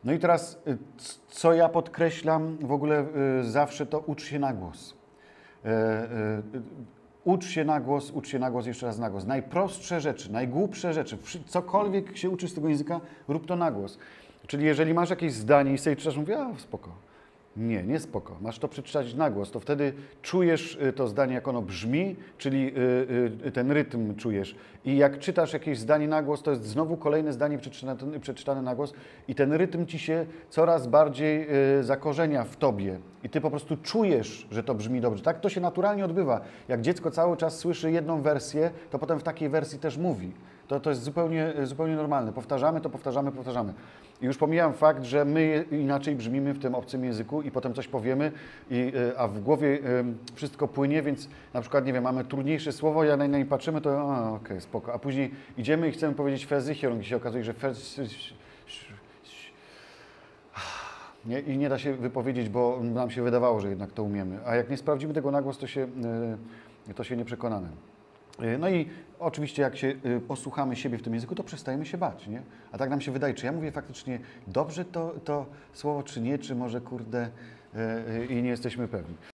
No i teraz, co ja podkreślam w ogóle zawsze, to ucz się na głos. Ucz się na głos, jeszcze raz na głos. Najprostsze rzeczy, najgłupsze rzeczy, cokolwiek się uczysz z tego języka, rób to na głos. Czyli jeżeli masz jakieś zdanie i sobie czytasz, mówię, a spoko. Nie spoko. Masz to przeczytać na głos, to wtedy czujesz to zdanie, jak ono brzmi, czyli ten rytm czujesz. I jak czytasz jakieś zdanie na głos, to jest znowu kolejne zdanie przeczytane na głos i ten rytm ci się coraz bardziej zakorzenia w tobie. I ty po prostu czujesz, że to brzmi dobrze. Tak to się naturalnie odbywa. Jak dziecko cały czas słyszy jedną wersję, to potem w takiej wersji też mówi. To jest zupełnie normalne. Powtarzamy to, powtarzamy. I już pomijam fakt, że my inaczej brzmimy w tym obcym języku i potem coś powiemy, a w głowie wszystko płynie, więc na przykład, nie wiem, mamy trudniejsze słowo, ja na nie patrzymy, to okej, spoko. A później idziemy i chcemy powiedzieć Versicherung i się okazuje, że nie, i nie da się wypowiedzieć, bo nam się wydawało, że jednak to umiemy. A jak nie sprawdzimy tego na głos, to się nie przekonamy. No i oczywiście jak się posłuchamy siebie w tym języku, to przestajemy się bać, nie? A tak nam się wydaje, czy ja mówię faktycznie dobrze to słowo, czy nie, czy może kurde i nie jesteśmy pewni.